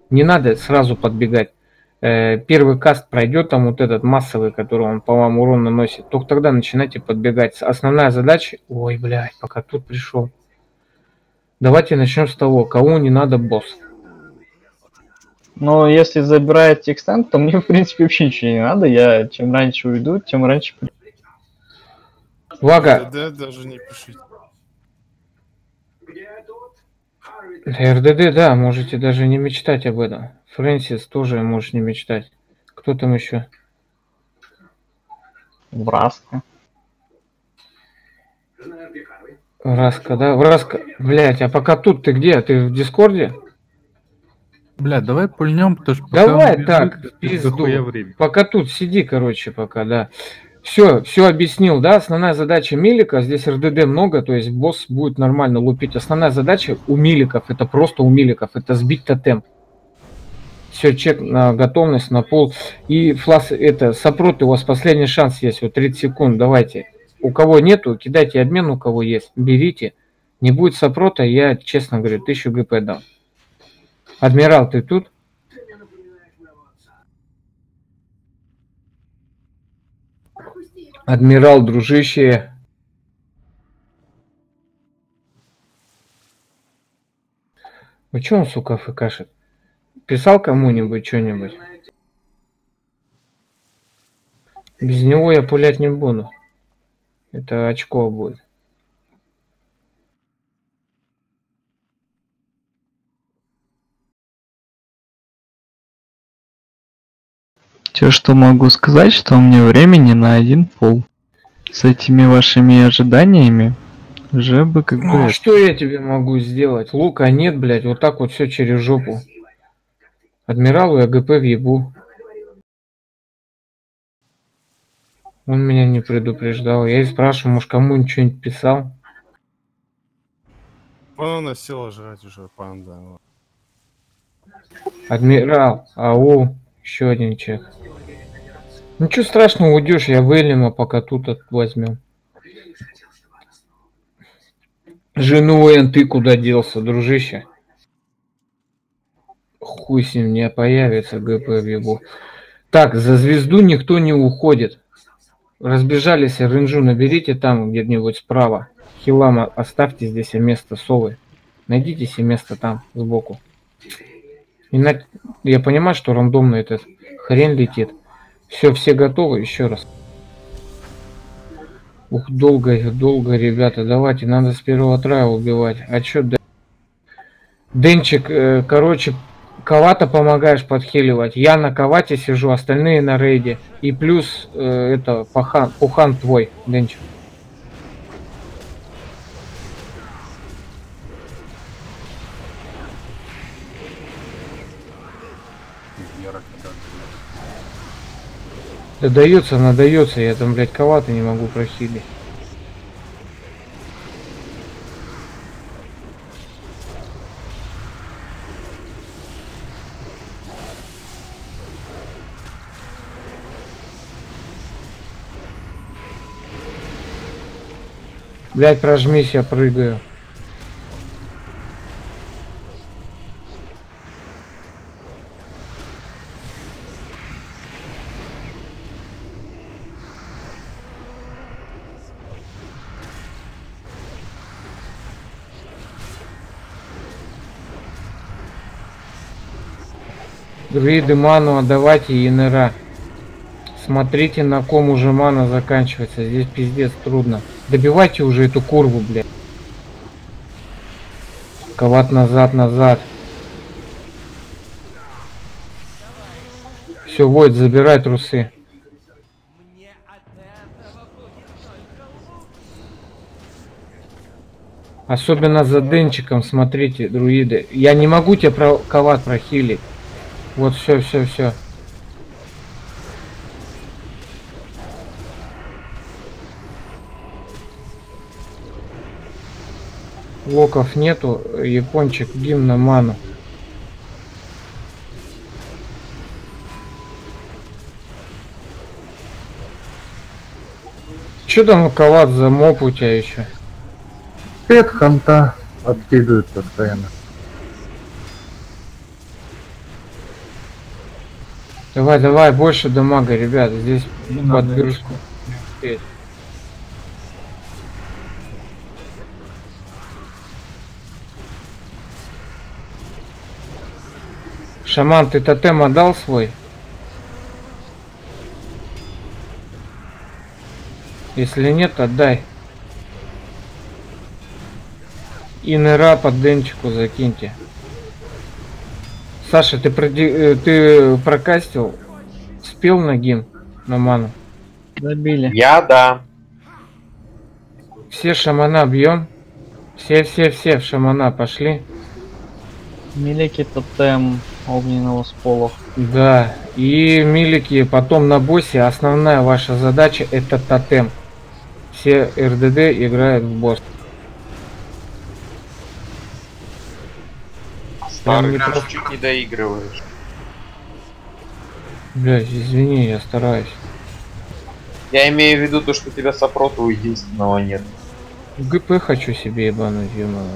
Не надо сразу подбегать. Первый каст пройдет, там вот этот массовый, который он по вам урон наносит, только тогда начинайте подбегать. Основная задача... Ой, блядь, пока тут пришел. Давайте начнем с того, кому не надо босс. Но если забираете экстент, то мне в принципе вообще ничего не надо. Я чем раньше уйду, тем раньше... Вага. РДД даже не пишите. РДД, да, можете даже не мечтать об этом. Фрэнсис тоже можешь не мечтать. Кто там еще? Враска. Враска, да? Враска, блять, а пока тут ты где? Ты в Дискорде? Бля, давай пульнем, потому что пока Давай он бежит, так, это пизду. дохуя времени. Пока тут сиди, короче, пока, да. Все объяснил, да? Основная задача Милика, здесь РДД много, то есть босс будет нормально лупить. Основная задача у Миликов, это просто у Миликов, это сбить тотем. Все, чек на готовность, на пол. И флас, это, сопрот, у вас последний шанс есть, вот 30 секунд, давайте. У кого нету, кидайте обмен, у кого есть, берите. Не будет сопрота, я, честно говорю, 1000 ГП дам. Адмирал, ты тут? Адмирал, дружище. Вы чё он, сука, фкшит? Писал кому-нибудь что-нибудь? Без него я пулять не буду. Это очко будет. Те, что могу сказать, что у меня времени на один пол. С этими вашими ожиданиями уже бы как бы... Ну, что я тебе могу сделать? Лука нет, блядь, вот так вот все через жопу. Адмиралу я ГП въебу. Он меня не предупреждал. Я и спрашиваю, может, кому-нибудь что-нибудь писал? Она села жрать уже, панда. Адмирал, ау, еще один чек. Ничего страшного, уйдешь, я Вильяма пока тут возьмем. Жену ты куда делся, дружище? Хуй с ним не появится, ГП въебу. Так, за звезду никто не уходит. Разбежались, рынжу наберите там где-нибудь справа. Хилама оставьте здесь место совы. Найдите себе место там, сбоку. Иначе я понимаю, что рандомно этот хрен летит. Все готовы, еще раз. Ух, долго, ребята, давайте, надо с первого трая убивать. А чё, Денчик, короче, Кавата помогаешь подхиливать. Я на Кавате сижу, остальные на рейде. И плюс это Пухан твой, Денчик. Да дается, надается, я там, блядь, Кавата не могу прохилить. Блядь, прожмись, я прыгаю. Друиды ману отдавайте и нера. Смотрите, на ком уже мана заканчивается. Здесь пиздец трудно. Добивайте уже эту курву, блядь. Кават назад. Все, Войд, забирай трусы. Особенно за Денчиком, смотрите, друиды. Я не могу тебя Кават прохилить. Вот все. Локов нету, япончик, гимн на ману. Че там Кават за моп у тебя еще? Пет ханта откидывает постоянно. Давай, давай, больше дамага, ребят. Здесь Не надо подбирушку. Шаман, ты тотем отдал свой? Если нет, отдай. И нера под денчику закиньте. Саша, ты прокастил? Спел нагин на ману? Забили. Я да. Все шамана бьем. Все в шамана пошли. Милики тотем огненного сполох. Да. И милики потом на боссе. Основная ваша задача это тотем. Все РДД играют в босс. Старый, не ты просто- чуть не доигрываешь. Блядь, извини, я стараюсь. Я имею в виду то, что у тебя сопроту у единственного нет. ГП хочу себе ебануть, ё-моё.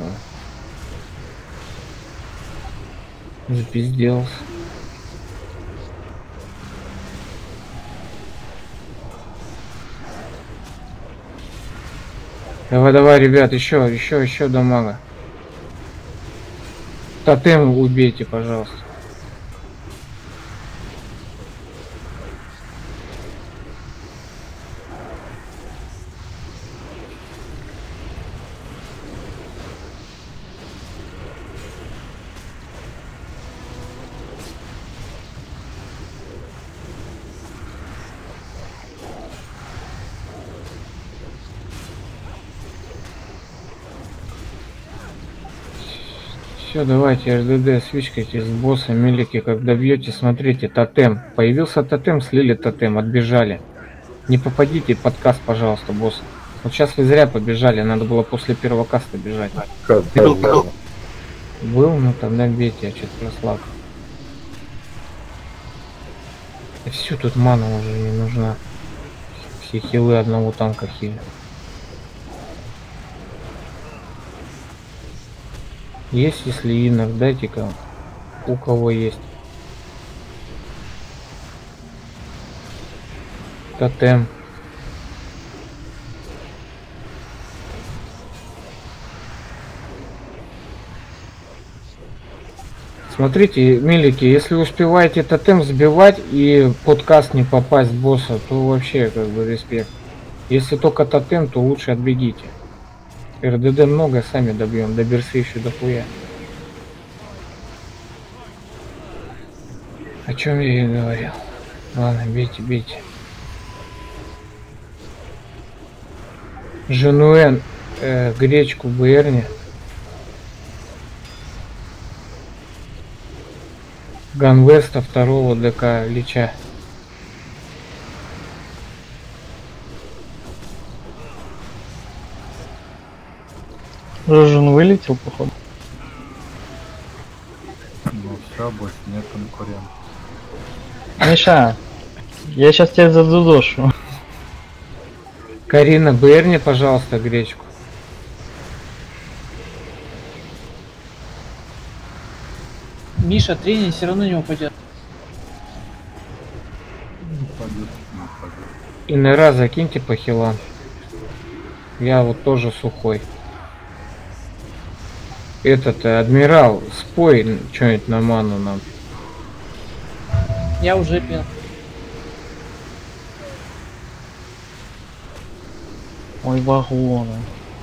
Запизделся. Давай, давай, ребят, еще дамага. Тотем убейте, пожалуйста. Все, давайте, РДД, свичкайте с босса, милики, когда бьете, смотрите, тотем. Появился тотем, слили тотем, отбежали. Не попадите под каст, пожалуйста, босс. Вот сейчас вы зря побежали, надо было после первого каста бежать. Был, ну тогда бейте, я что-то прослаб. И все, тут мана уже не нужна. Все хилы одного танка хили. Есть, если инок, дайте-ка. У кого есть. Тотем. Смотрите, милики, если успеваете тотем сбивать и под каст не попасть босса, то вообще как бы респект. Если только тотем, то лучше отбегите. РДД много, сами добьем, до берсы еще дохуя. О чем я и говорил. Ладно, бейте, бейте. Женуэн, гречку БРне. Ганвеста второго ДК Лича. Рожен вылетел, походу. Ну все, больше нет конкурентов. Миша, я сейчас тебя задудошу. Карина, БРне, пожалуйста, гречку. Миша, тренинг все равно не упадет. Не пойдет, не пойдет. И нера закиньте по хилам. Я вот тоже сухой. Этот адмирал, спой что-нибудь на ману нам. Я уже пел. Ой, вагоны.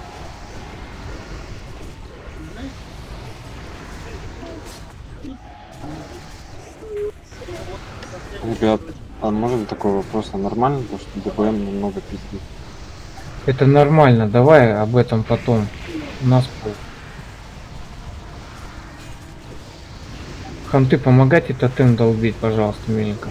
Ребят, а можно такой вопрос? А нормально, то, что ДПМ немного пиздит? Это нормально, давай об этом потом. У нас Ханты, помогайте тотем долбить, пожалуйста, миленько.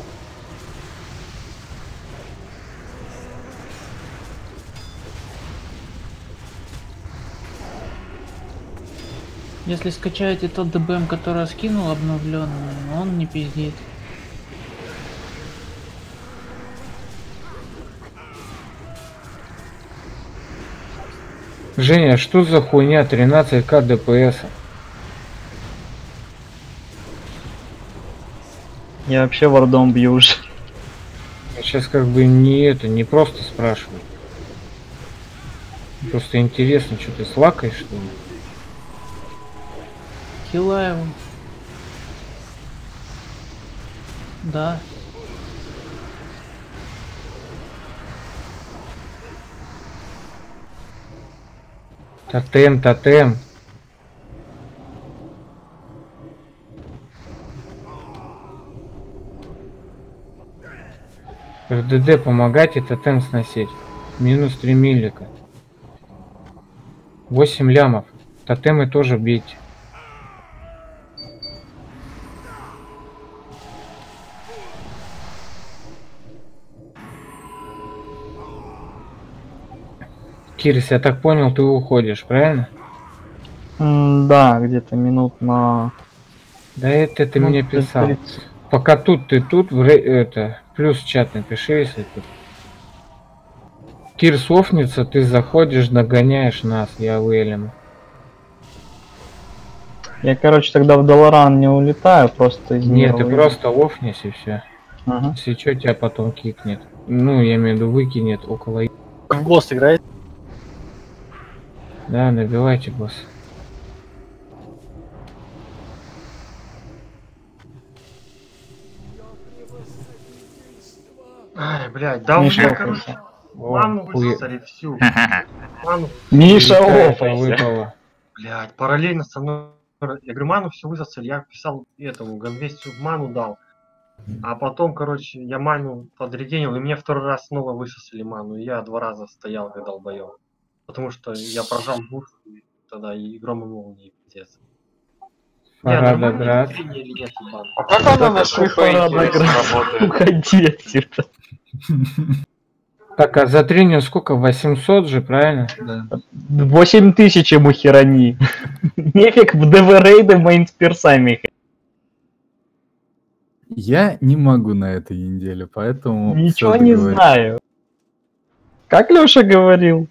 Если скачаете тот ДБМ, который я скинул, обновленный, он не пиздит. Женя, что за хуйня 13к ДПС? Я вообще вардом бью уже. Я сейчас как бы не просто спрашиваю. Просто интересно, что ты слакаешь, что ли? Хилаева. Да. Тотем, тотем. РДД помогать и тотем сносить. Минус 3 миллика. 8 лямов. Тотемы тоже бейте. Кирис, я так понял, ты уходишь, правильно? Да, где-то минут на... Да это ты ну, мне писал. 30. Пока тут ты тут, это, плюс в чат напиши, если тут. Кирс офнится, ты заходишь, догоняешь нас, я Уэлем. Я, короче, тогда в Долоран не улетаю, просто из Нет, мира ты выйду. просто офнись и все. Ага. Если что, тебя потом кикнет. Ну, я имею в виду, выкинет около... В босс играет? Да, набивайте, босс. Ай, блядь, да Миша, уже, короче, ману хуе- высосали всю. Ману, Миша, Это офайся. выпало. блядь, параллельно со мной. Я говорю, ману все высосали, я писал этому, Ганвестю ману дал. А потом, короче, я ману подрегенил, и мне второй раз снова высосали ману. И я 2 раза стоял, как долбоёб. Потому что я прожал буст, и тогда и гром и молнии, пиздец. Фарадоград. Или нет, ебан? А как она на шипе Фарадоград. интересно работает? Уходи отсюда. Так, а за тренинг сколько? 800 же, правильно? 8000 ему херани. Нефиг в ДВ-рейды мейнсперсами. Я не могу на этой неделе, поэтому... Ничего всё не договорились. знаю. Как Лёша говорил?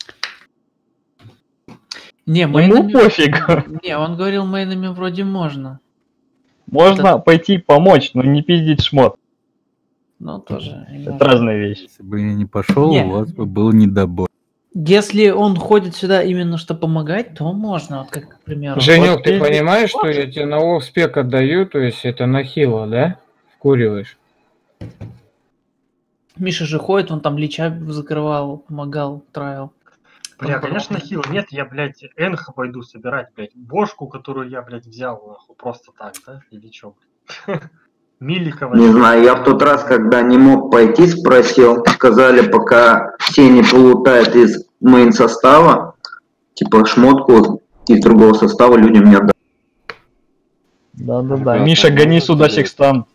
Не, Ему мейнами... пофиг. Не, он говорил, мейнами вроде можно. Можно пойти помочь, но не пиздить шмот. Но тоже. Это разные вещи. Если бы я не пошел, Не. у вас бы был недобор. Если он ходит сюда именно что помогать, то можно, вот как, к примеру. Женек, Вот ты ты- понимаешь, что я тебе на офспек отдаю, то есть это на хило, да? Вкуриваешь. Миша же ходит, он там лича закрывал, помогал, траил. Бля, конечно, хил. Нет, я, блядь, энха пойду собирать, блядь. Бошку, которую я, блядь, взял, нахуй, просто так, да? Или чё, блядь? Миликова. Не знаю, я в тот раз, когда не мог пойти, спросил, сказали, пока все не полутают из мейн состава, типа шмотку из другого состава людям не отдать. Да-да-да. Миша, гони сюда секстант.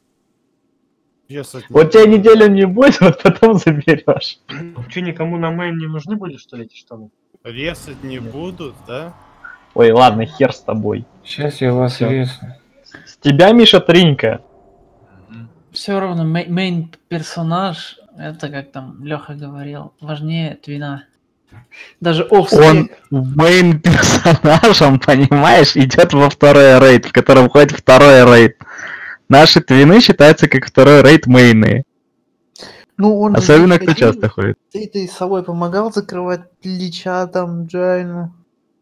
Если Вот тебя неделю не будет, вот потом заберешь. Че, никому на мейн не нужны были, что ли, эти штаны? резать не будут, да? Ой, ладно, хер с тобой. Сейчас я вас Всё. резну. С тебя, Миша, тринька. Все равно мейн персонаж, это как там Леха говорил, важнее твина. Даже Он офспек. мейн персонажем, понимаешь, идет во второй рейд, в котором входит второй рейд. Наши твины считаются как второй рейд мейны. Ну, он Особенно кто часто ходит. Ты этой совой помогал закрывать лича там, Джайну?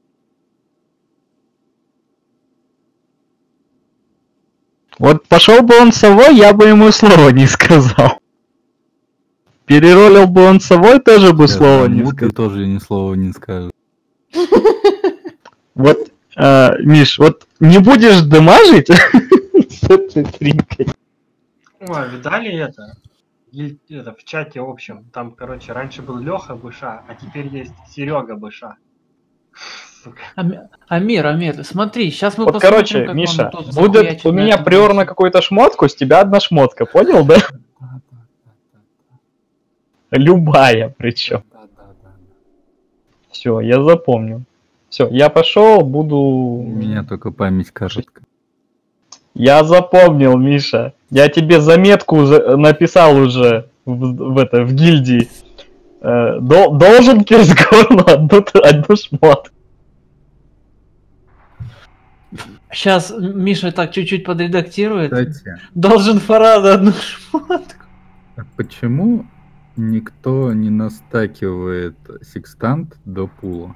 Вот пошел бы он совой, я бы ему слова не сказал. Переролил бы он совой, тоже бы слова не Мут сказал. тоже ни слова не скажет. Вот, Миш, вот не будешь дамажить с этой тринкой. Ой, видали это? Это в чате общем. Там, короче, раньше был Леха Быша, а теперь есть Серега Быша. Сука. Амир, смотри, сейчас мы Вот, посмотрим, короче, как Миша, он тут будет захуячит у на меня этом приор на боссе. какую-то шмотку, с тебя одна шмотка, понял, да? Любая причем. Все, я запомнил. Все, я пошел, буду... У меня только память короткая. Я запомнил, Миша. Я тебе заметку написал уже в гильдии. Должен Кирсгорну одну шмотку. Сейчас Миша так чуть-чуть подредактирует. Кстати, Должен Фарада одну шмотку. а почему никто не настакивает секстант до пула?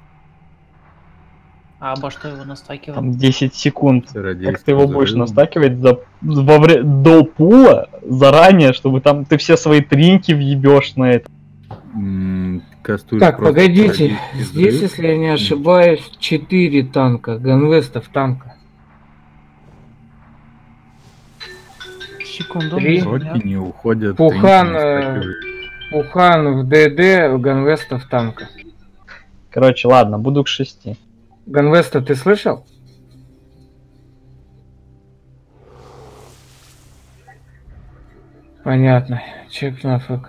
А обо что его настакивать? Там 10 секунд. Чародейский Как ты его будешь взрыв. настакивать до пула заранее, чтобы там ты все свои тринки въебешь на это. Кастуешь Так, просто погодите. чародейский Здесь, взрыв. если я не ошибаюсь, 4 танка. Ганвестов танка. Секунду. Три. Проки не уходят. Пухан, тринки не стакивают. Пухан в ДД, Ганвестов танка. Короче, ладно, буду к 6. Ганвеста ты слышал? Понятно. Чек на ФК.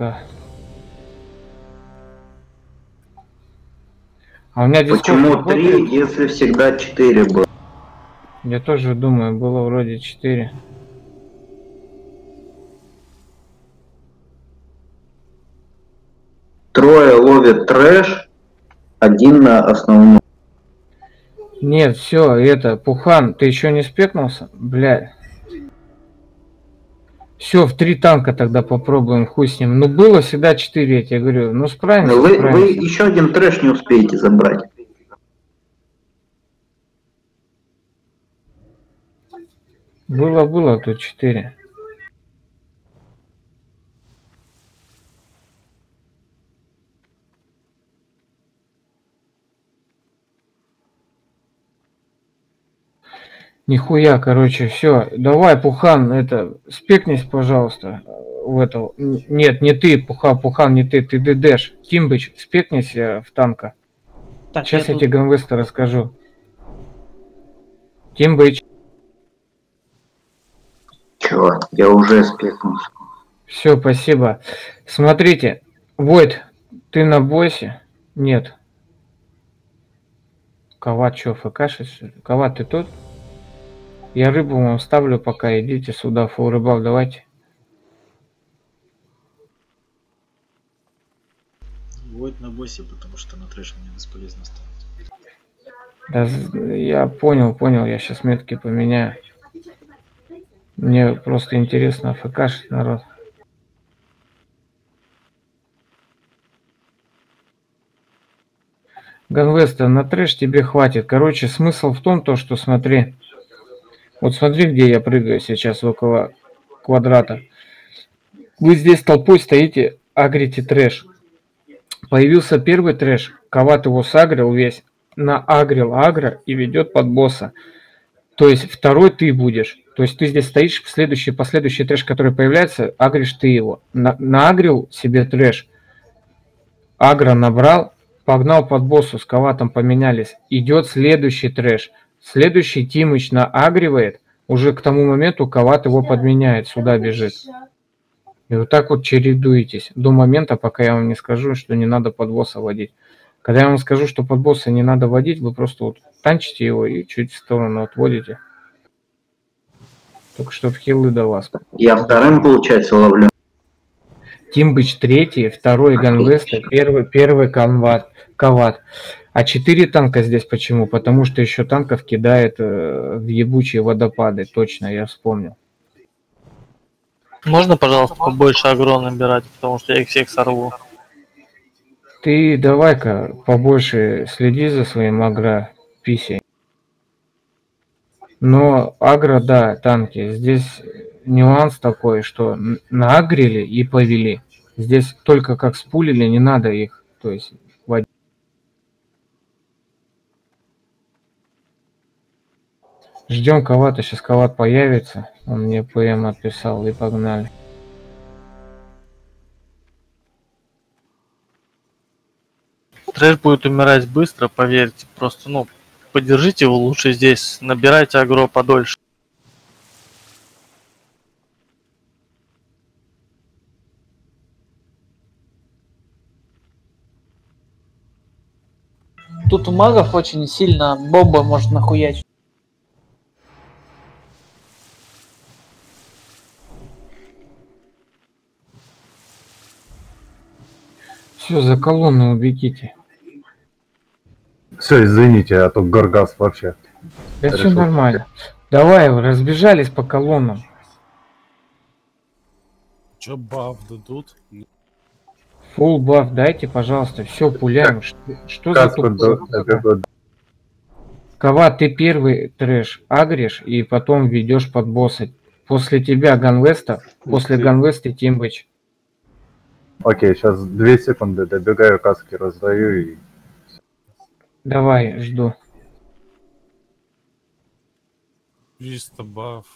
А у меня Discord Почему работает? 3, если всегда 4 было? Я тоже думаю, было вроде 4. Трое ловят трэш, один на основном. Нет, все, это, Пухан, ты еще не спекнулся? Бля. Все, в 3 танка тогда попробуем, хуй с ним. Ну, было всегда 4, я тебе говорю. Ну, справимся, Вы справимся. еще один трэш не успеете забрать. Было, тут 4. Нихуя, короче, все. Давай, Пухан, это, спекнись, пожалуйста, в это. Нет, не ты, Пухан, не ты ДДш. Тимбыч, спекнись в танка. Так, Сейчас я тут- тебе Ганвеста расскажу. Тимбыч. Чего? Я уже спекнулся. Все, спасибо. Смотрите, Войт, ты на боссе? Нет. Коват, что, ФК-шит, что ли? Коват, ты тут? Я рыбу вам ставлю пока, идите сюда, фул рыбал, давайте. Войд на боссе, потому что на трэш мне бесполезно ставить. Да, я понял, я сейчас метки поменяю. Мне просто интересно, ФК-шит народ. Ганвеста, на трэш тебе хватит. Короче, смысл в том, то, что смотри. Вот смотри, где я прыгаю сейчас около квадрата. Вы здесь толпой стоите, агрите трэш. Появился первый трэш. Коват его сагрил весь. Наагрил агро и ведет под босса. То есть второй ты будешь. То есть ты здесь стоишь, последующий трэш, который появляется, агришь ты его. Наагрил себе трэш. Агро набрал, погнал под боссу, с коватом поменялись. Идет следующий трэш. Следующий Тимыч наагривает. Уже к тому моменту коват его подменяет, сюда бежит. И вот так вот чередуетесь до момента, пока я вам не скажу, что не надо под босса водить. Когда я вам скажу, что под босса не надо водить, вы просто вот танчите его и чуть в сторону отводите. Только чтоб хилы до вас. Я вторым, получается, ловлю. Тимбыч третий, второй Ганвеста, первый Коват. А 4 танка здесь почему? Потому что еще танков кидает в ебучие водопады. Точно, я вспомнил. Можно, пожалуйста, побольше агро набирать, потому что я их всех сорву. Ты давай-ка побольше следи за своим агро писей. Но агро, да, танки. Здесь нюанс такой, что наагрили и повели. Здесь только как спулили, не надо их, то есть водить. Ждем Ковата, сейчас Коват появится. Он мне ПМ отписал и погнали. Трэш будет умирать быстро, поверьте. Просто, подержите его лучше здесь, набирайте агро подольше. Тут у магов очень сильно бомба может нахуячить. Все, за колонну убегите. Все, извините, а то Горгаз вообще. Да все Хорошо. нормально. Давай, разбежались по колоннам. Чё баф дадут? Фулл баф дайте, пожалуйста. Все, пуляем. Что за Каску добегу. Кова, ты первый трэш агришь и потом ведешь под босса. После тебя Ганвеста, после Ганвеста Тимбыч. Окей, сейчас 2 секунды, добегаю, каски раздаю и... Давай, жду. Чисто баф.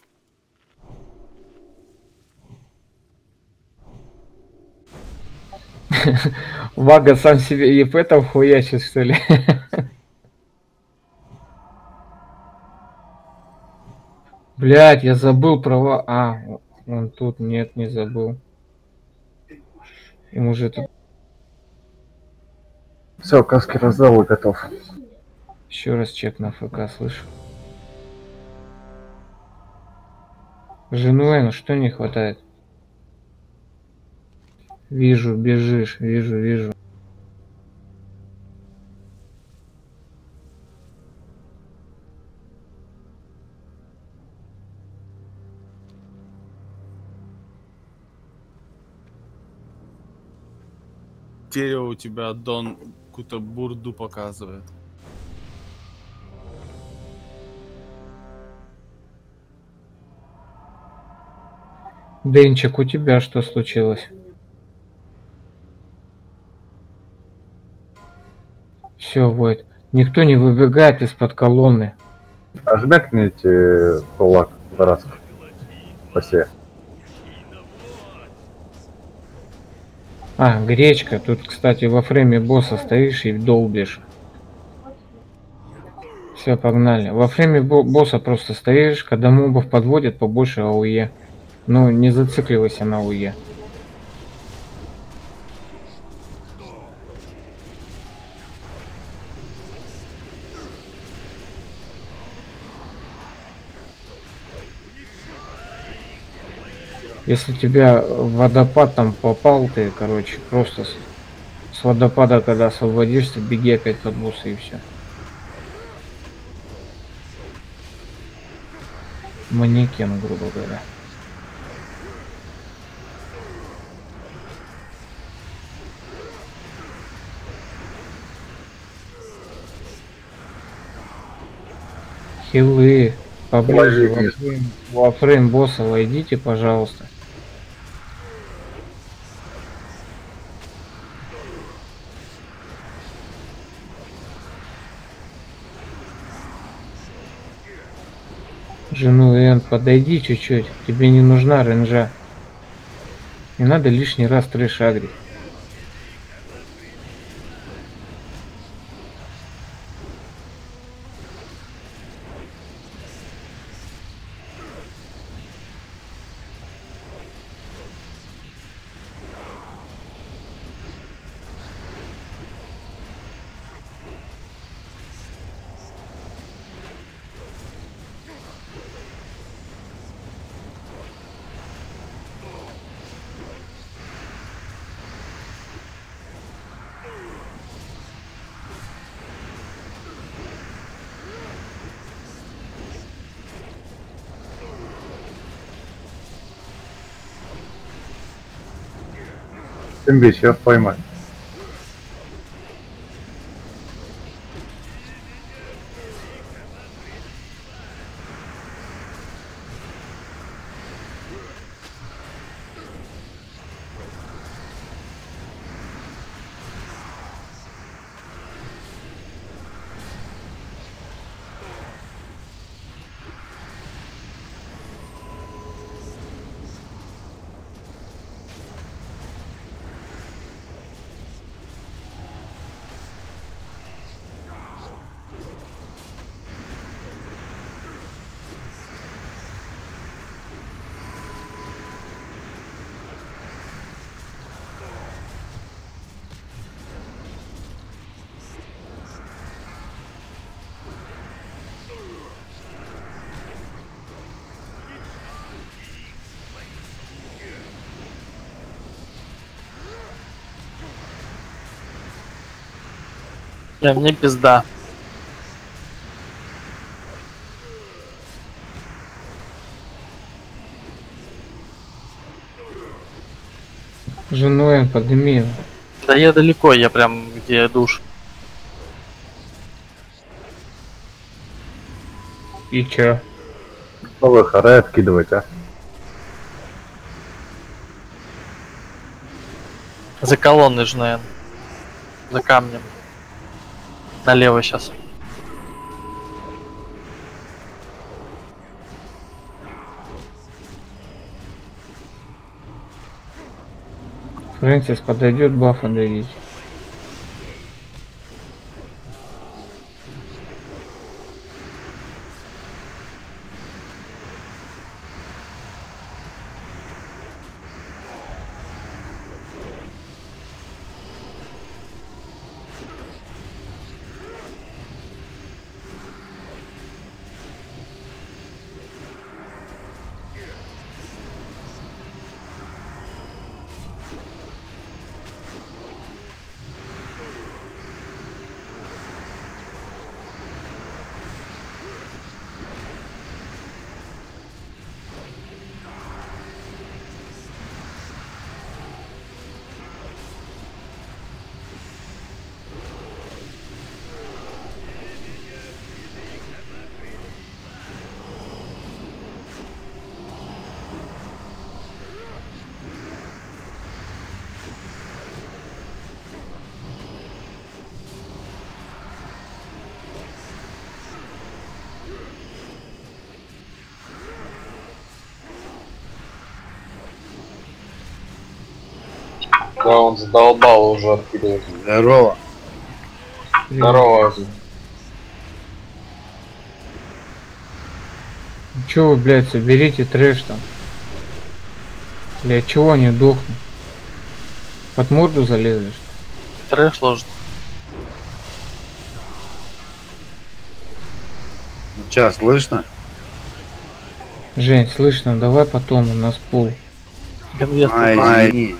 Вага сам себе ЕП там хуячит, что ли? Блять, я забыл права. А, он тут, нет, не забыл. Ему же тут Все, каски раздал и готов. еще раз чек на ФК, слышу. Женуэну что не хватает? Вижу, бежишь, вижу. Дерево у тебя Дон какую-то бурду показывает. Денчик, у тебя что случилось? Все, вот. Никто не выбегает из-под колонны. Жмякните кулак раз. Спасибо. А, гречка. Тут, кстати, во фрейме босса стоишь и долбишь. Все, погнали. Во фрейме босса просто стоишь, когда мобов подводят, побольше АУЕ. Ну, не зацикливайся на АУЕ. Если тебя в водопад там попал, ты, короче, просто с водопада, когда освободишься, беги опять под босса и все. Манекен, грубо говоря. Хилы, поближе во фрейм босса войдите, пожалуйста. Жену Эн, подойди чуть-чуть, тебе не нужна ренжа. Не надо лишний раз трэш агрить. Тимби, сейчас поймай. Мне пизда. Женой подними. Да я далеко, я прям где душ. И чё? Что вы харе откидывать, а? За колонной же, наверное. За камнем. Налево сейчас. Фрэнсис подойдет бафа давить. Да, он задолбал уже откидывать. Здорово. Здорово. Чё вы, блядь, соберите трэш там? Для чего они дохнут? Под морду залезли, что ли? Трэш ложит. Сейчас слышно? Жень, слышно, давай потом, у нас пол. Извини.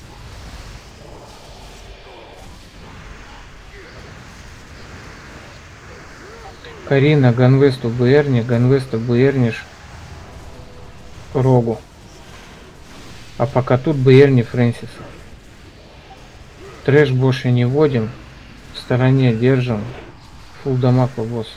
Карина, Ганвесту Буэрниш Рогу. А пока тут Буэрни Фрэнсиса. Трэш больше не вводим. В стороне держим. Фулл дамаг по боссу.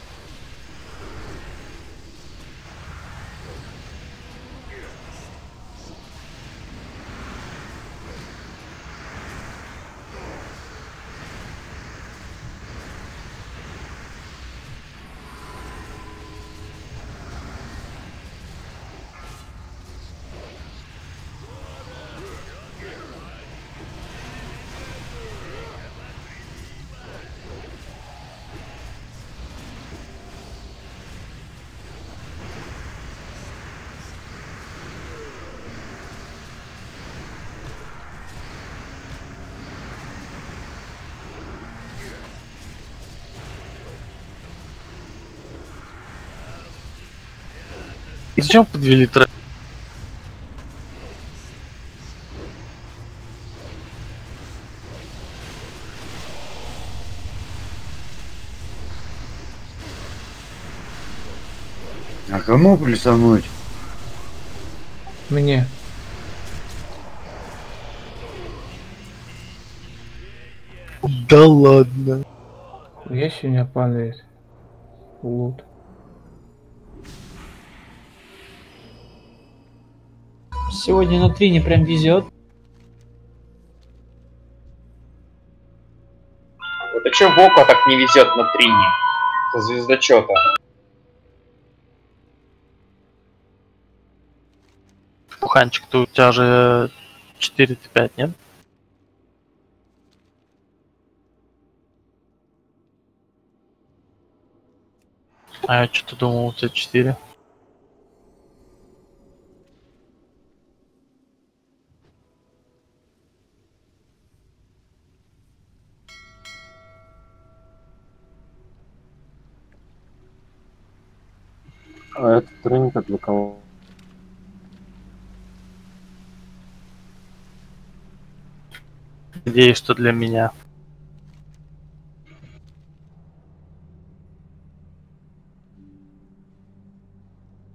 И зачем подвели трэш? А кому плюсануть? Мне. Да ладно. Я сегодня падает. Лут. Сегодня на трине прям везет. Вот а чё Вока так не везет на трине? Со звездочета. Пуханчик, ты у тебя же 4-5, нет? А я что-то думал, у тебя 4. А этот тренинг для кого? Надеюсь, что для меня.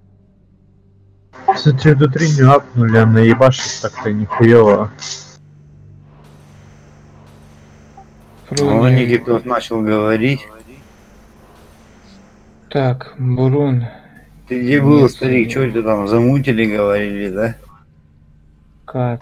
Кстати, эту треню апнули, а наебашить так-то нихуево. Ну, Никитос начал говорить. Так, Бурун. Ты где был, старик? Что ты там замутили, говорили, да? Как?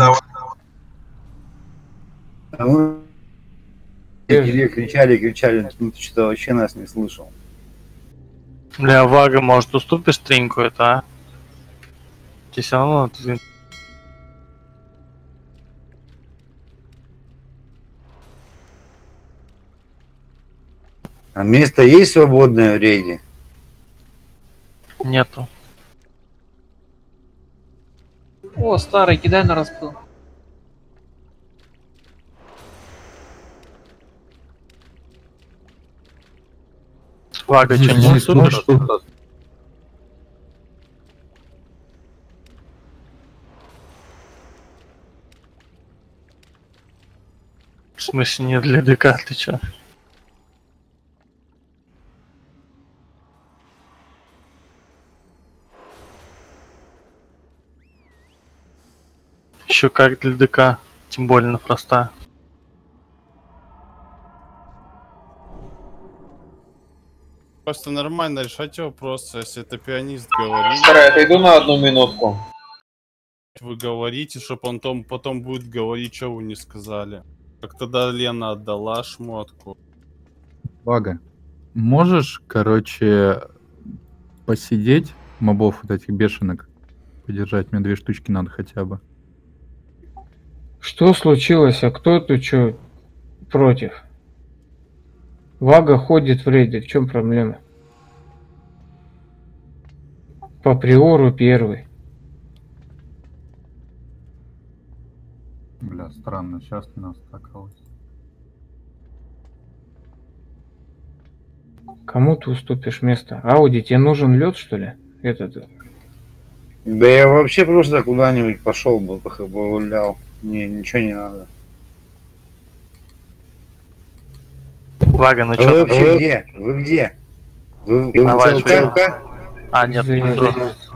А мы тебе кричали, ну ты что-то вообще нас не слышал. Бля, Вага, может уступишь треньку это, а? Тебе все равно ты... А место есть свободное в рейде? Нету. О, старый, кидай на распыл. Вага, что не уступишь? В смысле, не для ДК, ты чё? Еще как для ДК, тем более на проста. Просто нормально решать вопрос, если это пианист говорит. Старый, отойду на 1 минутку. Вы говорите, чтобы он потом будет говорить, что вы не сказали. Как тогда Лена отдала шмотку. Вага, можешь, короче, посидеть, мобов вот этих бешенок, подержать? Мне 2 штучки надо хотя бы. Что случилось? А кто тут что против? Вага ходит в рейде. В чем проблема? По приору первый. Бля, странно, сейчас не нас стакалось. Кому ты уступишь место? Ауди, тебе нужен лед, что ли? Этот. Да я вообще просто куда-нибудь пошел бы, погулял. Мне ничего не надо. Вага, ну А чё? вы вообще где? Вы где? Вы Давай, в ЦЛК? А, нет, не метро.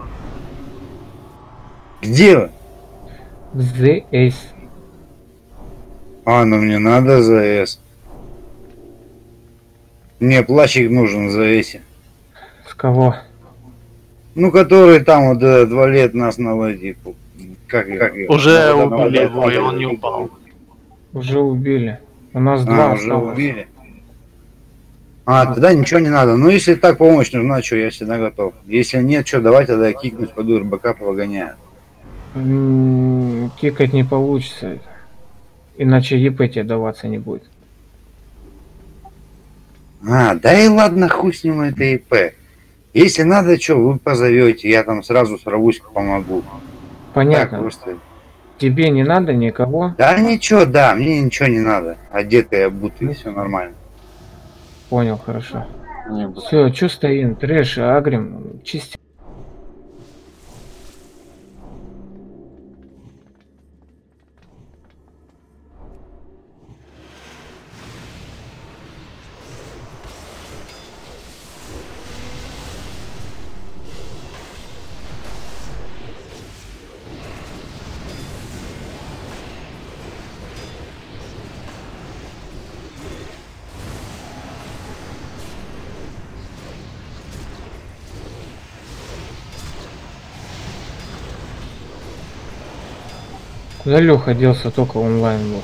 Где вы? ЗС. А, ну мне надо ЗС. Мне плащик нужен в ЗСе. С кого? Ну, который там вот 2 лет нас наводит. Как Уже убили его, и он не упал. Уже убили. У нас 2 уже осталось. убили. А, тогда ничего не надо. Ну, если так помощь нужна, что, я всегда готов. Если нет, что, давай тогда кикнуть, пойду РБК повыгоняю. Кикать не получится. Иначе ЕП тебе даваться не будет. А, да и ладно, хуй с ним это ИП. Если надо, что, вы позовете, я там сразу сорвусь, помогу. Понятно. Так, просто... Тебе не надо никого? Да ничего, да, мне ничего не надо. Одетый, обутый, все нормально. Понял, хорошо. Все, что стоим? Трэш, агрим, чисти. Куда Леха делся, только онлайн был.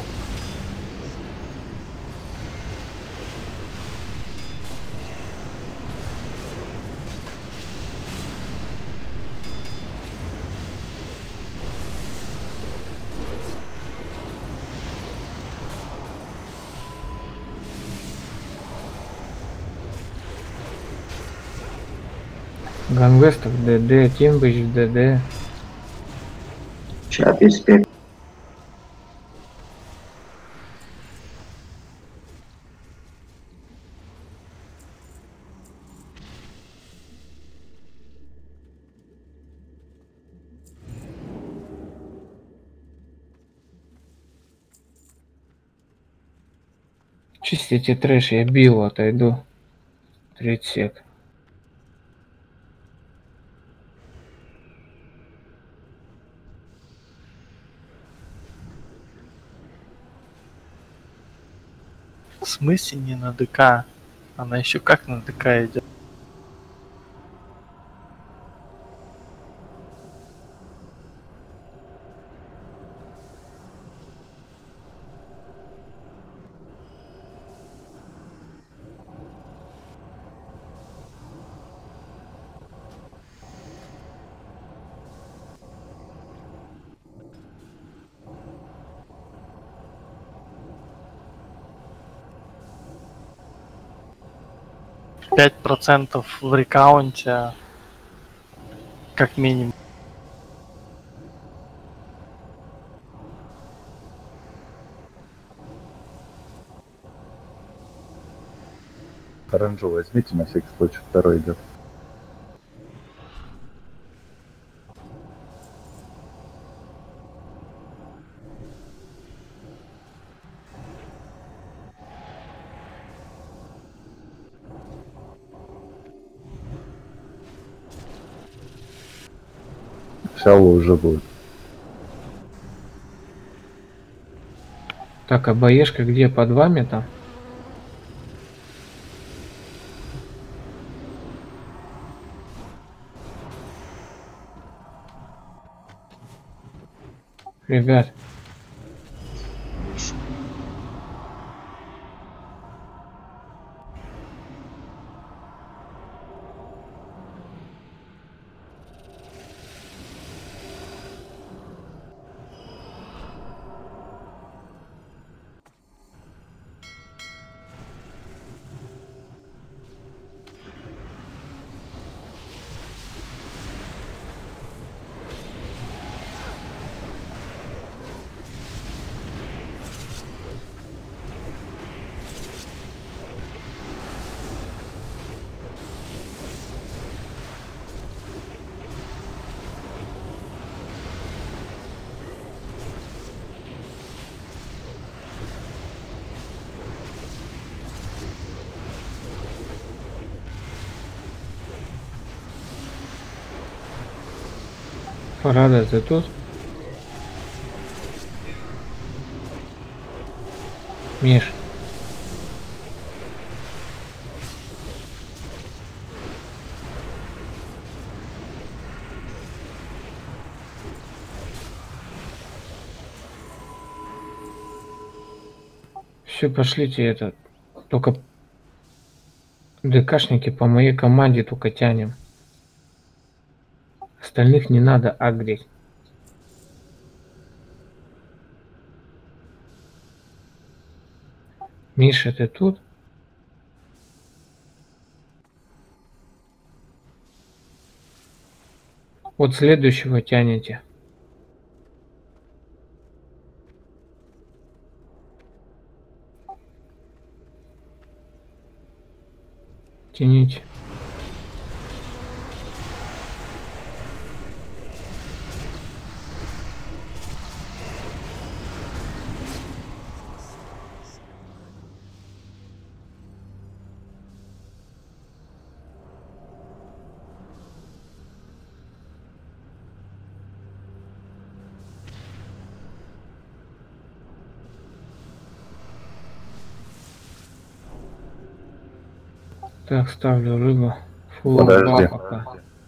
Ганвестов в ДД, Тимбыч в ДД. Сейчас перспектива. Чистите трэш, я бил, отойду. 30 сек. В смысле не на ДК? Она еще как на ДК идет. Пять процентов в рекаунте как минимум. Оранжевый возьмите, на всякий случай, второй идет. Шалу уже будет. Так, а боешка где? Под вами там? Ребят. Парада, ты тут? Миш. Все, пошлите это. Только ДКшники по моей команде только тянем. Остальных не надо агрить. Миша, ты тут? Вот следующего тянете. Тяните. Так, ставлю рыбу. Фул Подожди. пока.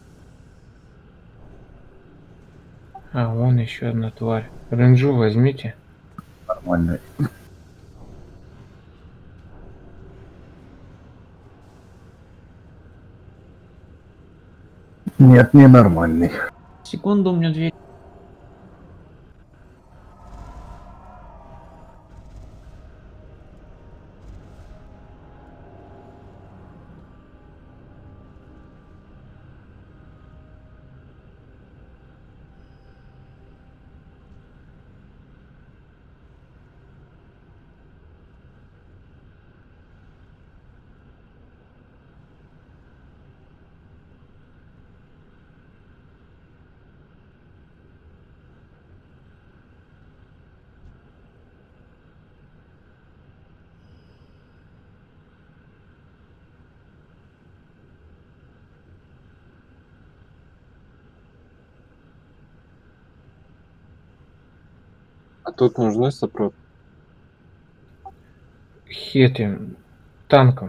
А, вон еще одна тварь. Ренджу возьмите. Нормально. Нет, не нормальный. Секунду, у меня дверь. А тут нужны сопротивления. этим танком.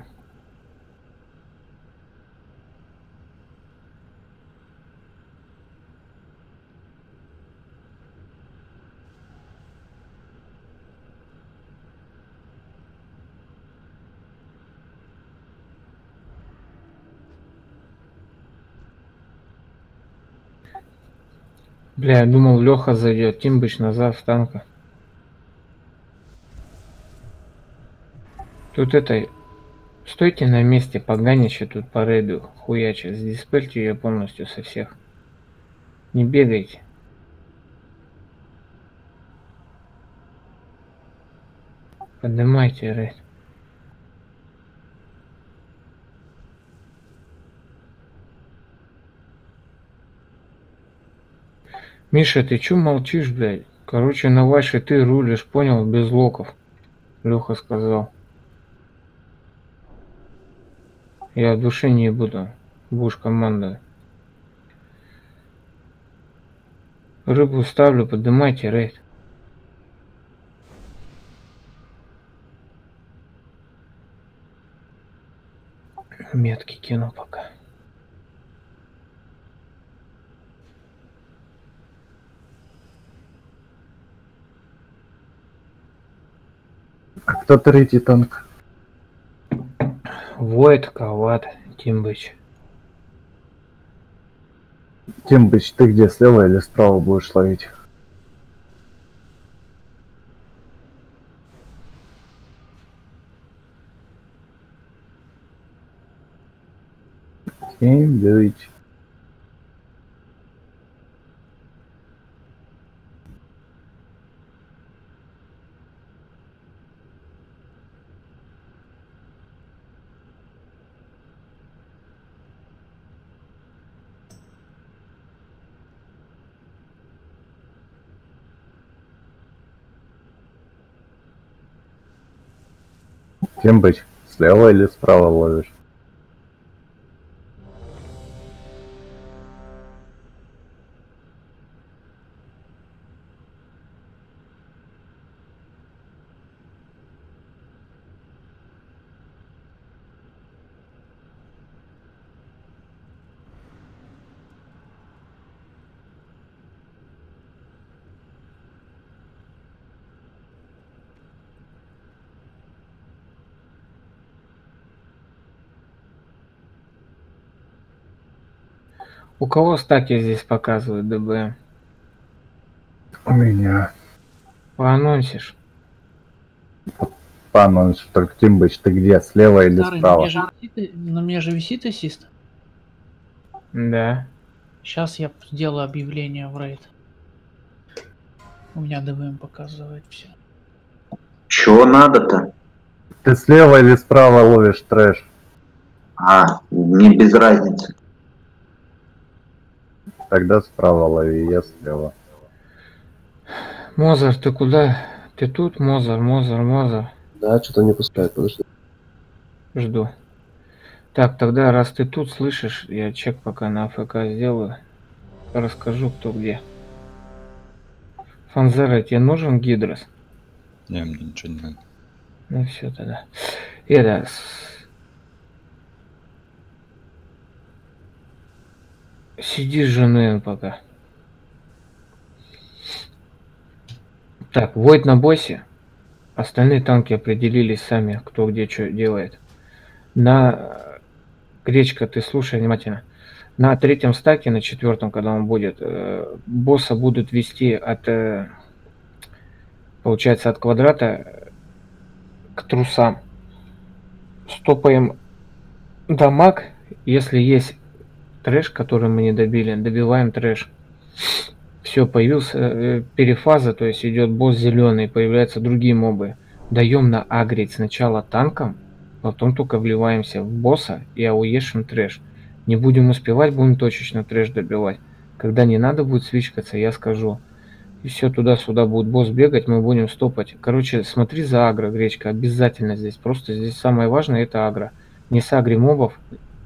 Бля, я думал, Леха зайдет. Тимбыч назад в танка. Тут это... Стойте на месте, поганище тут по рейду хуячит. Сдиспельте ее полностью со всех. Не бегайте. Поднимайте рейд. Миша, ты чё молчишь, блядь? Короче, на вашей ты рулишь, понял, без локов. Леха сказал. Я в душе не буду. Будешь командой. Рыбу ставлю, поднимайте рейд. Метки кину пока. А кто третий танк? Войт, Кават, Тимбыч. Тимбыч, ты где, слева или справа будешь ловить? Тимбыч. Тимбыч, слева или справа ловишь? У кого стаки здесь показывают ДБ? У меня. Поанонсишь. Панонш, только Тимбыч, ты где, слева или Старый, справа? на мне же висит ассист. Да. Сейчас я сделаю объявление в рейд. У меня ДВМ показывает все. Чего надо-то? Ты слева или справа ловишь трэш? А, не без разницы. Тогда справа лови, я слева. Мозар, ты куда? Ты тут, Мозар? Да, что-то не пускает, подожди. Жду. Так, тогда раз ты тут слышишь, я чек пока на АФК сделаю. Расскажу, кто где. Фанзера, тебе нужен Гидрос? Не, мне ничего не надо. Ну все тогда. Это... Сиди с женой пока. Так, Войт на боссе. Остальные танки определились сами, кто где что делает. На... Гречка, ты слушай внимательно. На третьем стаке, на четвертом, когда он будет, босса будут вести от... Получается, от квадрата к трусам. Стопаем дамаг, если есть трэш, который мы не добили, добиваем трэш. Все, появился перефаза, то есть идет босс зеленый, появляются другие мобы. Даем на агрить сначала танком, потом только вливаемся в босса и ауешим трэш. Не будем успевать, будем точечно трэш добивать. Когда не надо будет свичкаться, я скажу. И все, туда-сюда будет босс бегать, мы будем стопать. Короче, смотри за агро, Гречка, обязательно здесь. Просто здесь самое важное это агро. Не сагри мобов.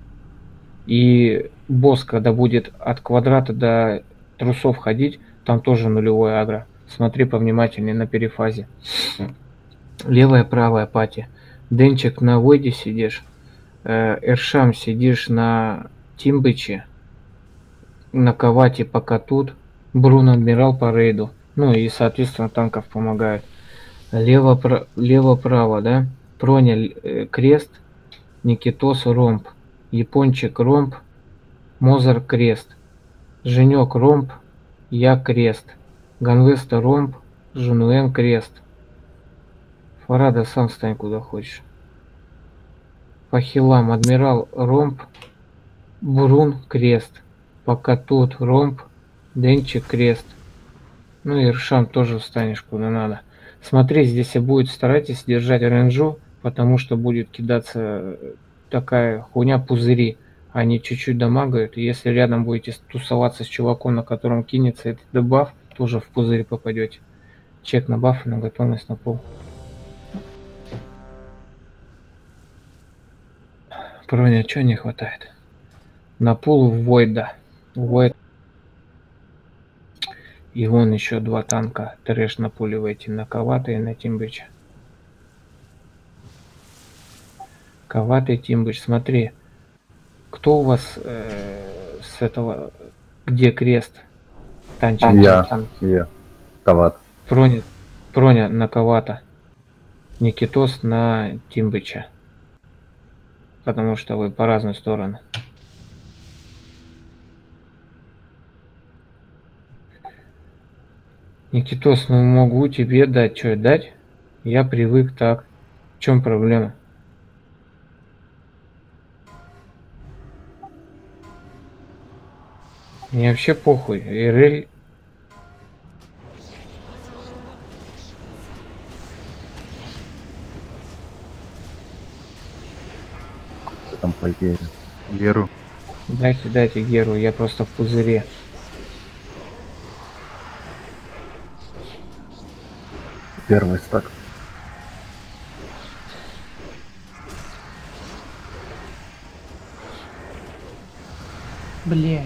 И босс, когда будет от квадрата до трусов ходить, там тоже нулевой агро. Смотри повнимательнее на перефазе. Левая, правая пати. Денчик на Войде сидишь. Эршам сидишь на Тимбыче. На Кавате пока тут. Брун адмирал по рейду. Ну и, соответственно, танков помогают. Лево-право, да? Проня крест. Никитос ромб. Япончик ромб. Мозар крест. Женек ромб. Я крест. Ганвеста ромб. Женуэн крест. Фарада сам стань куда хочешь. По хилам адмирал ромб. Брун крест. Пока тут ромб. Денчик крест. Ну и Иршам тоже встанешь куда надо. Смотри, здесь и будет, старайтесь держать ренжу, потому что будет кидаться такая хуйня, пузыри. Они чуть-чуть дамагают, и если рядом будете тусоваться с чуваком, на котором кинется этот дебаф, тоже в пузырь попадете. Чек на баф и на готовность на пол. Проня, чего не хватает? На пол Войда. Войд. И вон еще 2 танка. Трэш на поле выйти на Кавата и на Тимбыча. Кавата и Тимбыч, смотри. Кто у вас с этого... Где крест? Танчик. Я. Кават. Проня на Кавата. Никитос на Тимбыча. Потому что вы по разные стороны. Никитос, ну могу тебе дать. Что дать? Я привык так. В чем проблема? Мне вообще похуй. ИРЛ. Там по Геру. Геру. Дайте Геру, я просто в пузыре. Первый стак. Блять.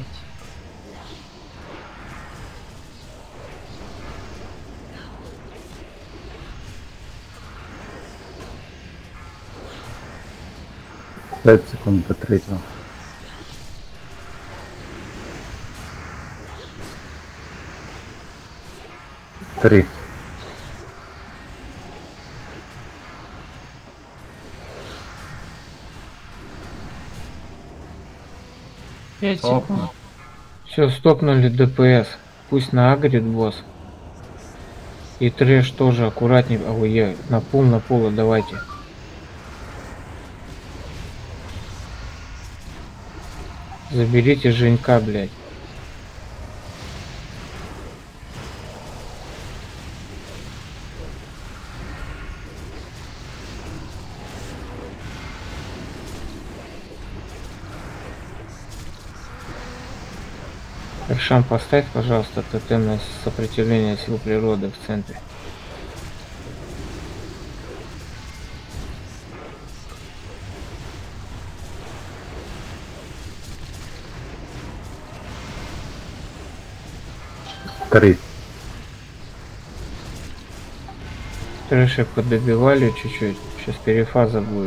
Пять секунд до третьего. Три. Все, стопнули ДПС. Пусть наагрит босс. И трэш тоже аккуратней. Ой, на пол давайте. Заберите Женька, блядь. Эршам, поставь, пожалуйста, тотемное сопротивление сил природы в центре. Три. Трэши подобивали чуть-чуть. Сейчас перефаза будет.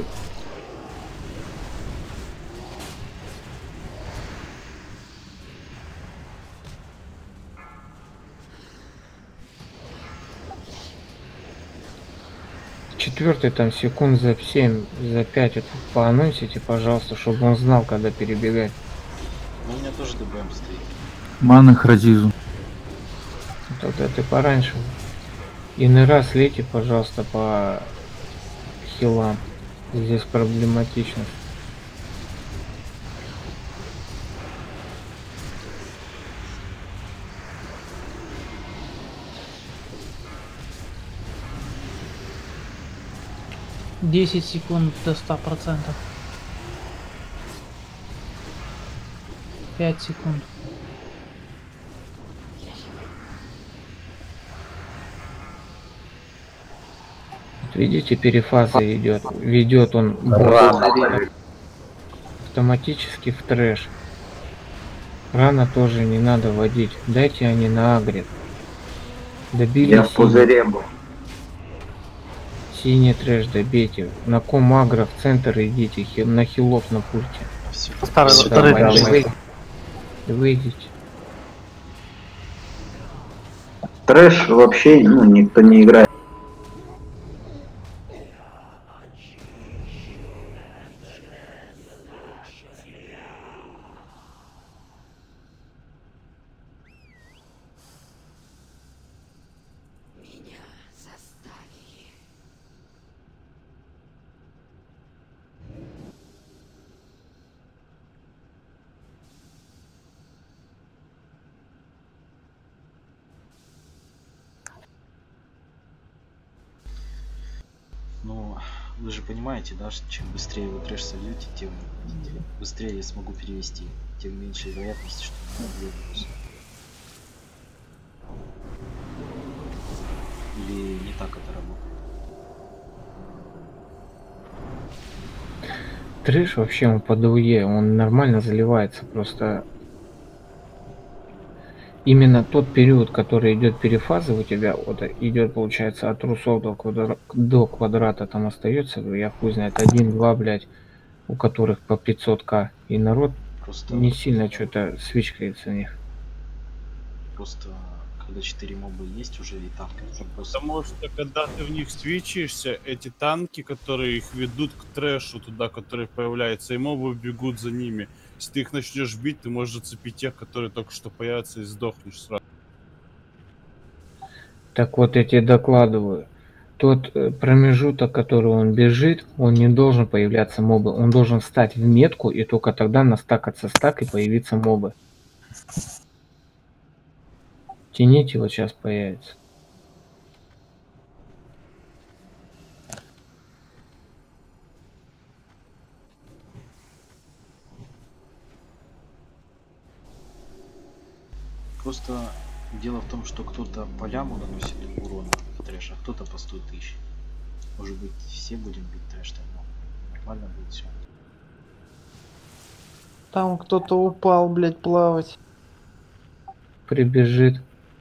Четвертый там секунд за 7, за 5 это поанонсите, пожалуйста, чтобы он знал, когда перебегать. Ну, у меня тоже ДБМ стоит. Маны Хразизу. Тогда ты пораньше. И не раз лейте, пожалуйста, по хилам. Здесь проблематично. Десять секунд до 100%. 5 секунд. Видите, перефаза идет. Ведет он автоматически в трэш. Рано тоже не надо водить. Дайте они на агрит. Добили. Я в пузыре был. Синий трэш добейте. На ком агро в центр идите. На хилов на пульте. Выйдите. Трэш вообще, ну, никто не играет. Ну, вы же понимаете, да, что чем быстрее вы трэш сольете, тем быстрее я смогу перевести, тем меньше вероятность, что я вернусь. Или не так это работает? Трэш вообще он под УЕ, он нормально заливается, просто именно тот период, который идет перефазы у тебя, вот идет, получается, от трусов до квадрата там остается, я хуй знает, 1-2, блядь, у которых по 500к, и народ просто не сильно что-то свичкается в них. Просто когда 4 моба есть уже и танки. Потому что когда ты в них свичишься, эти танки, которые их ведут к трэшу туда, который появляется, и мобы бегут за ними. Если ты их начнешь бить, ты можешь зацепить тех, которые только что появятся, и сдохнешь сразу. Так вот, я тебе докладываю. Тот промежуток, который он бежит, он не должен появляться мобы. Он должен встать в метку, и только тогда настакаться стак и появиться мобы. Тяните, вот сейчас появится. Просто дело в том, что кто-то по ляму наносит урона в трэш, а кто-то по 100 тысяч. Может быть, все будем бить трэш тогда. Нормально будет все. Там кто-то упал, блядь, плавать. Прибежит.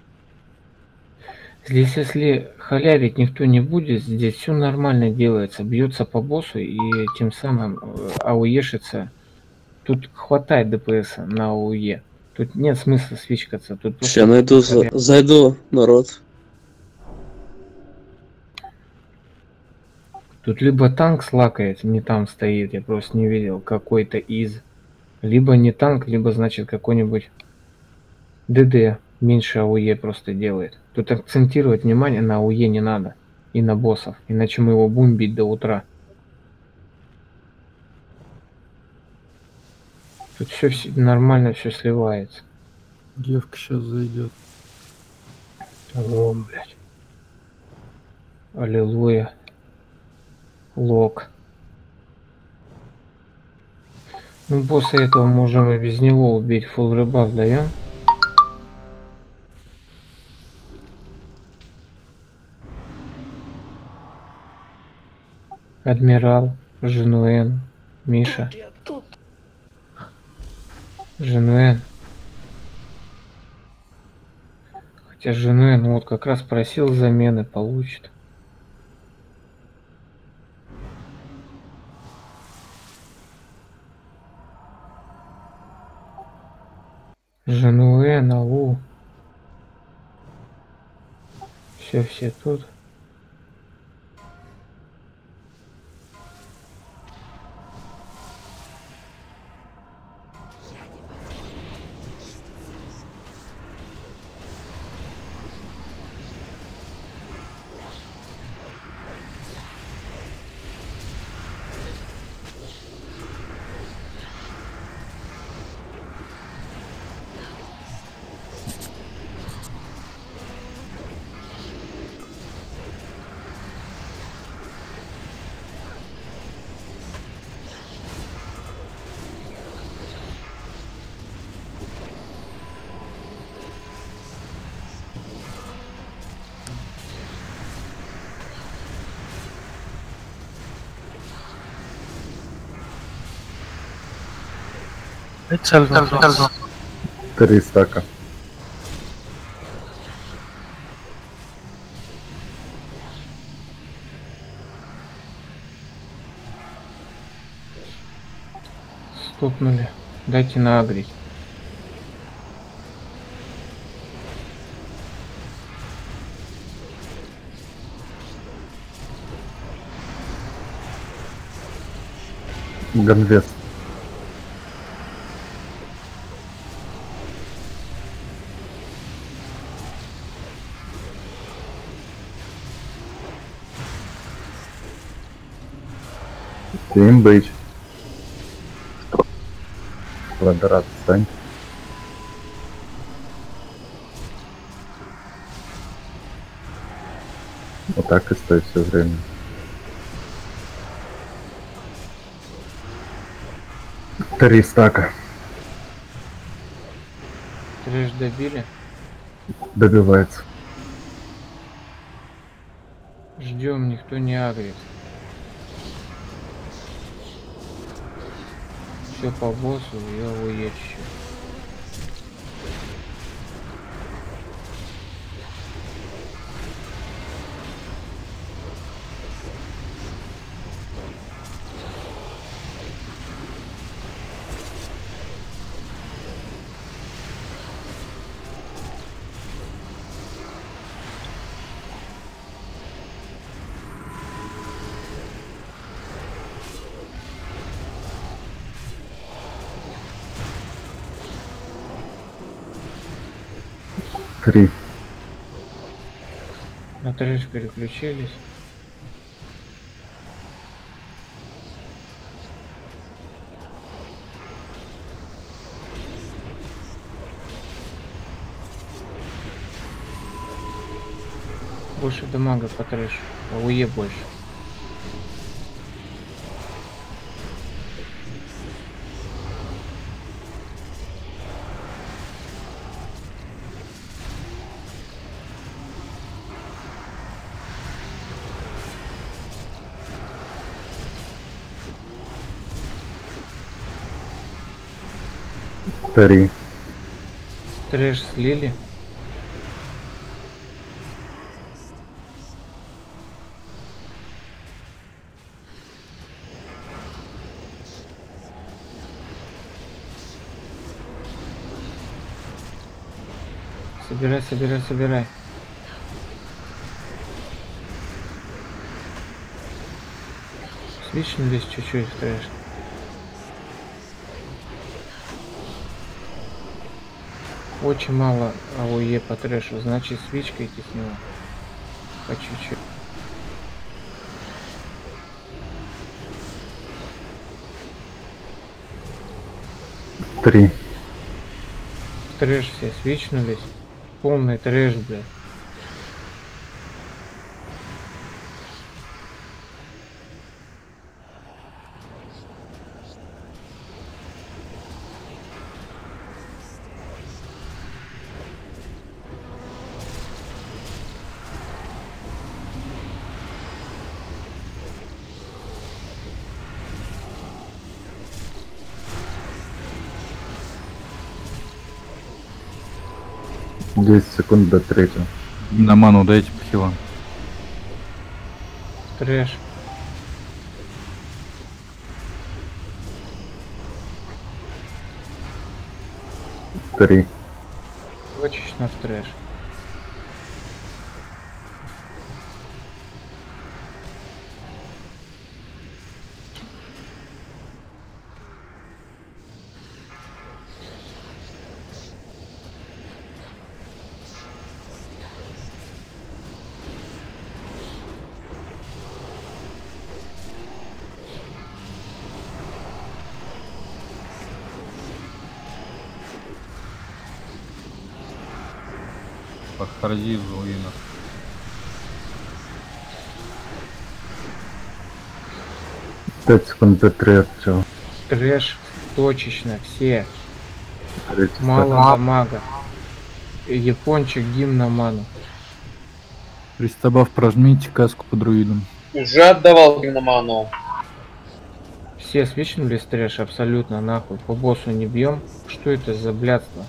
Здесь, если халявить никто не будет, здесь все нормально делается. Бьется по боссу и тем самым ауешится. Тут хватает ДПС на АУЕ. Тут нет смысла свичкаться. Тут Сейчас найду, зайду, народ. Тут либо танк слакает, не там стоит, я просто не видел, какой-то из. Либо не танк, либо значит какой-нибудь ДД. Меньше АУЕ просто делает. Тут акцентировать внимание на АУЕ не надо. И на боссов. Иначе мы его будем бить до утра. Тут все нормально, все сливается. Девка сейчас зайдет. О, блядь. Аллилуйя. Лок. Ну, после этого можем и без него убить. Фулл рыбав даем. Адмирал, Женуэн, Миша. Женуэн. Хотя Женуэн вот как раз просил замены, получит. Женуэн, ау. Все тут. Три стака. Стопнули. Дайте наагрить. Ганвест. Им быть. Квадрат, стань. Вот так и стой все время. Три стака. Трэш добили. Добивается. Ждем, никто не агрит. Все по боссу, я уезжу. Три. На трэш переключились. Больше дамага по трэшу, а УЕ больше. Три. Трэш слили. Собирай, собирай, собирай. Свичнулись чуть-чуть в трэш. Очень мало АОЕ по трэшу, значит свичкайте с него. По чуть-чуть. Три. Трэш все свичнулись. Полный трэш, блядь. Десять секунд до третьего. На ману дайте похила. Трэш. Три. Точечно в трэш. Подходи в руинах. Пять секунд до третьего. Трэш точечно все. Третий Мало стак. дамага. Япончик гимн на ману. Пристабав, прожмите каску по друидам. Уже отдавал гимноману. Все свичнулись трэш абсолютно нахуй. По боссу не бьем. Что это за блядство?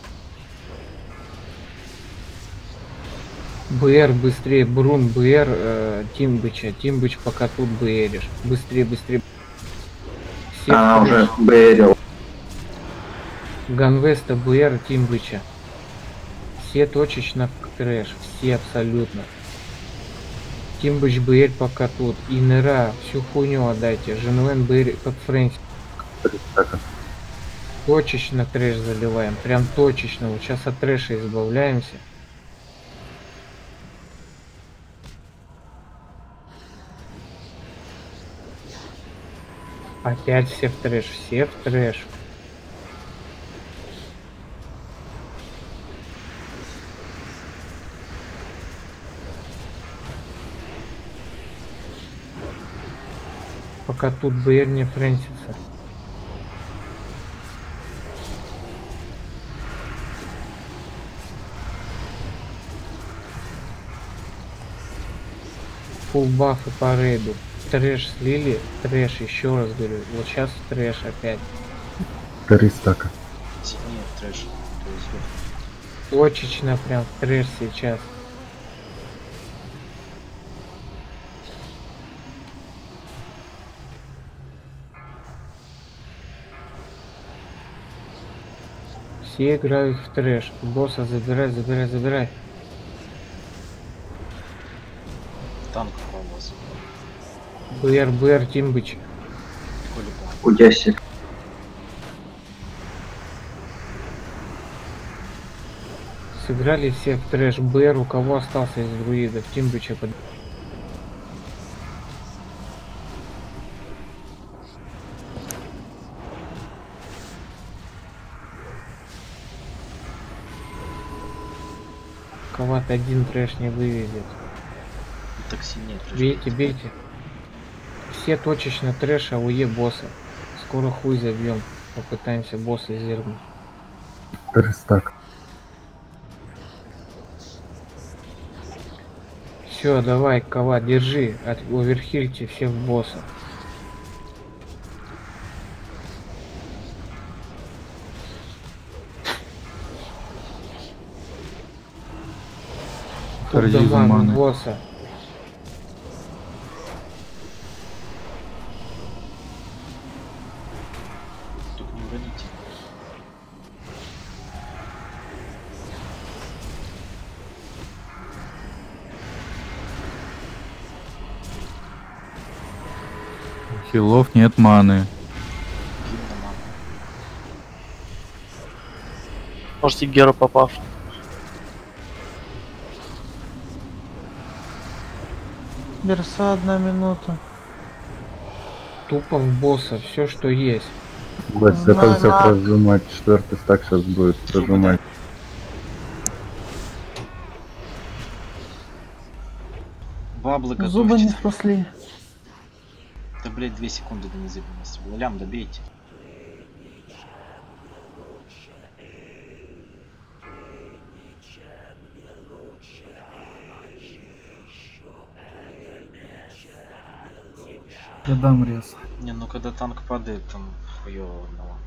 БР быстрее, Брун, БР, Тимбыча. Тимбыч пока тут БРишь. Быстрее, быстрее. Все Она уже бэрил. Ганвеста, БР, Тимбыча. Все точечно в трэш, все абсолютно. Тимбыч, БР пока тут. Инера, всю хуйню отдайте. Женуэн, БР, под Фрэнсис. Точечно трэш заливаем, прям точечно. Вот сейчас от трэша избавляемся. Опять все в трэш, все в трэш. Пока тут БР не Фрэнсиса. Фулл бафы по рейду. Трэш слили, трэш, еще раз говорю. Вот сейчас трэш опять. 3 стака. Сильнее трэш. То есть Точечно прям трэш сейчас. Все играют в трэш. Босса забирай, забирай, забирай. танк у вас. БР, Тимбыч. Удяси. Сыграли все в трэш. БР, у кого остался из друидов? Тимбыча под... Кого-то один трэш не выведет. Так сильнее трэш. Бейте, бейте. Все точечно трэш, АУЕ босса. Скоро хуй забьем. Попытаемся босса зергнуть. 3 стака. Все, давай, Кова, держи. Оверхильте всех босса. Ходите за маной. Босса. Только не уроните. У хилов нет маны. Можете Геру попав. Берса 1 минута. Тупо в босса, все что есть. Бать, готовься прожимать. 4-й стак сейчас будет прожимать. Баблы готовьте. Зубы не спасли. Да, блять, 2 секунды до незыблемости. Лям, добейте. Я дам рез. Не, ну когда танк падает, там хуёво одного.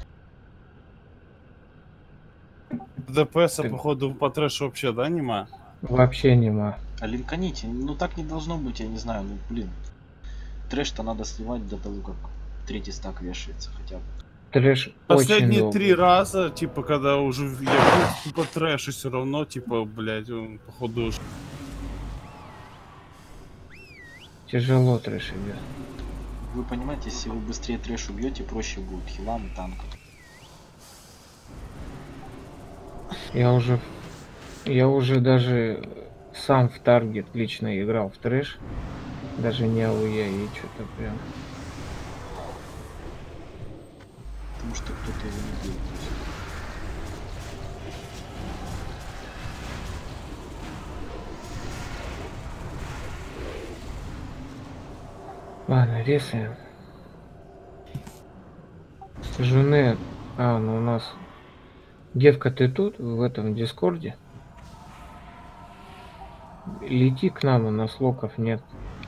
ДПС, походу, по трэшу вообще, да, нема? Вообще нема. А линканите, ну так не должно быть, я не знаю, ну блин. Трэш-то надо сливать до того, как 3-й стак вешается хотя бы. Трэш Последние очень 3 раза, типа, когда уже я был по трэшу, все равно, типа, блядь, он, походу, уж... Тяжело трэш идет. Вы понимаете, если вы быстрее трэш убьете, проще будет хилам и танку. Я уже даже сам в таргет лично играл в трэш. Даже не АУЕ и что-то прям. Потому что кто-то его не делает. Ладно, рисуем. Жены. Ну у нас. Девка, ты тут, в этом дискорде? Лети к нам, у нас локов нет.